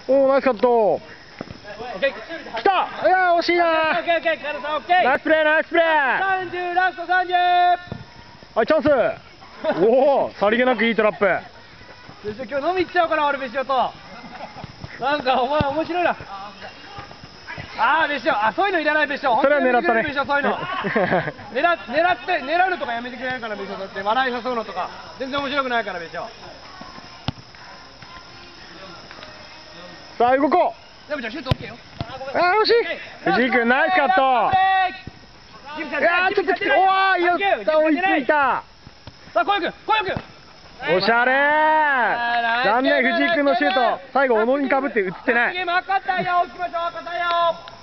おお、ナイスカット。来た。いや、惜しいな。 オッケーオッケー、カルさんオッケー。 ナイスプレー、ナイスプレー。 30、ラスト30。 はい、チャンス。おお、さりげなくいいトラップ。 別所今日飲み行っちゃおうかな、俺別所と。なんかお前面白いな。ああ、別所、あ、そういうのいらない別所。 それは狙ったね。 別所、そういうの。狙うのとかやめてくれないから別所だって笑い誘うのとか全然面白くないから別所。 さあ、動こう。 でもじゃあシュートオッケーよ。 あー、惜しい。藤井君、ナイスカット。いやー、ちょっときつい。おー、よった、追いついた。 さあ、小籔君。 おしゃれー。残念、藤井君のシュート。最後、小野にかぶって映ってない。 ゲーム赤たよ、置きましょう、赤たよ。